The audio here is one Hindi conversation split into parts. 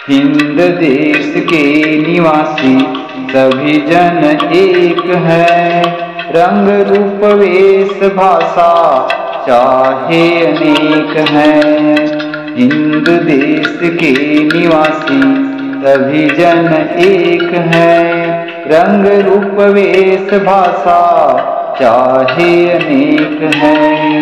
हिंद देश के निवासी सभी जन एक है। रंग रूप वेश भाषा चाहे अनेक हैं। हिंद देश के निवासी सभी जन एक हैं। रंग रूप वेश भाषा चाहे अनेक हैं।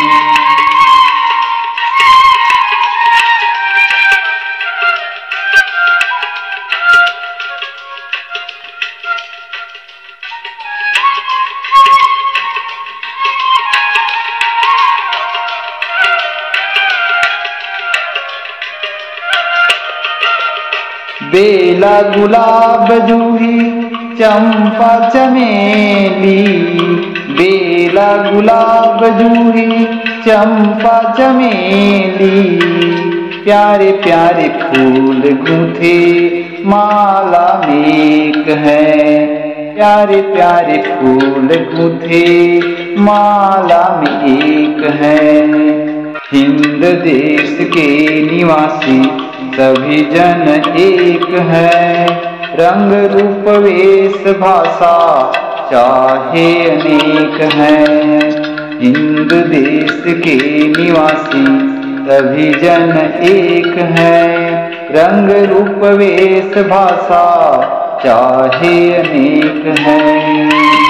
बेला गुलाब जूही चंपा चमेली। बेला गुलाब जूही चंपा चमेली। प्यारे प्यारे फूल गूंथे माला में एक है। प्यारे प्यारे फूल गूंथे माला में एक है। हिंद देश के निवासी सभी जन एक है। रंग रूप वेश भाषा चाहे अनेक हैं। हिंद देश के निवासी सभी जन एक हैं। रंग रूप वेश भाषा चाहे अनेक हैं।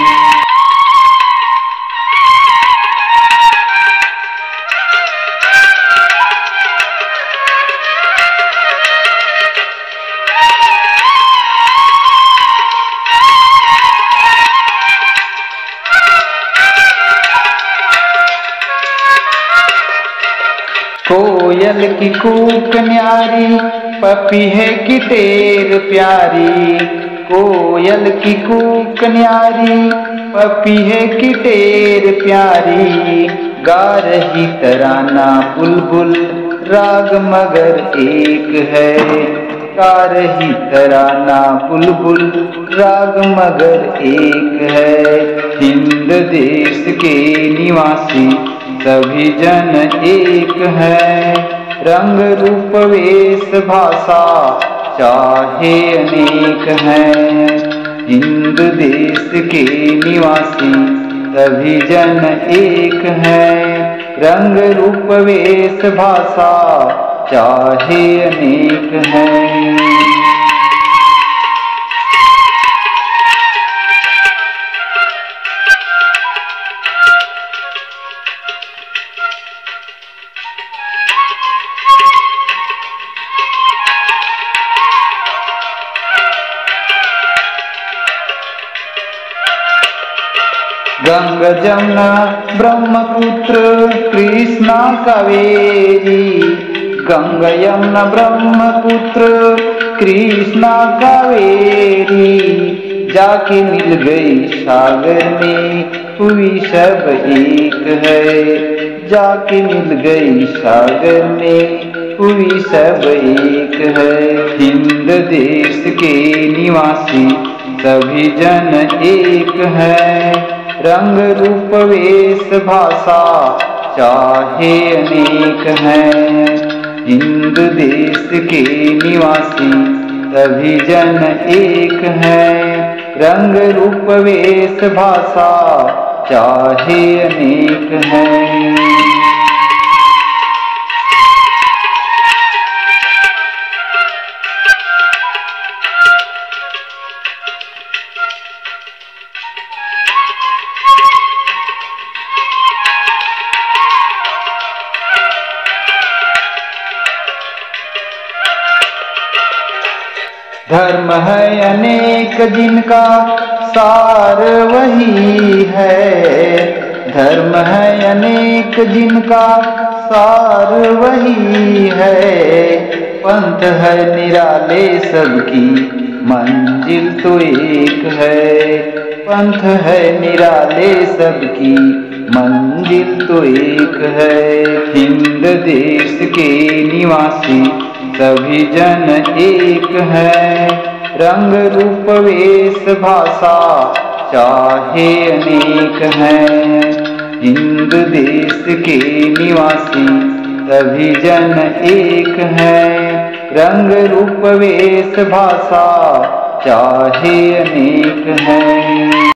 कोयल की कूक न्यारी पपीहे की टेर प्यारी। कोयल की कूक न्यारी पपीहे की टेर प्यारी। गा रही तराना बुलबुल राग मगर एक है। गा रही तराना बुलबुल राग मगर एक है। हिंद देश के निवासी सभी जन एक है। रंग रूप वेश भाषा चाहे अनेक हैं। हिंद देश के निवासी सभी जन एक हैं। रंग रूप वेश भाषा चाहे अनेक हैं। गंगा जमुना ब्रह्मपुत्र कृष्णा कावेरी। गंगा यमुना ब्रह्मपुत्र कृष्णा कावेरी। जाके मिल गई सागर में हुई सब एक है। जाके मिल गई सागर में हुई सब एक है। हिंद देश के निवासी सभी जन एक है। रंग रूप वेश भाषा चाहे अनेक हैं। हिंद देश के निवासी सभी जन एक हैं। रंग रूप वेश भाषा चाहे अनेक हैं। धर्म है अनेक जिनका सार वही है। धर्म है अनेक जिनका सार वही है। पंथ है निराले सबकी मंजिल तो एक है। पंथ है निराले सबकी मंजिल तो एक है। हिंद देश के निवासी सभी जन एक है। रंग रूप वेश भाषा चाहे अनेक हैं। हिंद देश के निवासी सभी जन एक हैं। रंग रूप वेश भाषा चाहे अनेक हैं।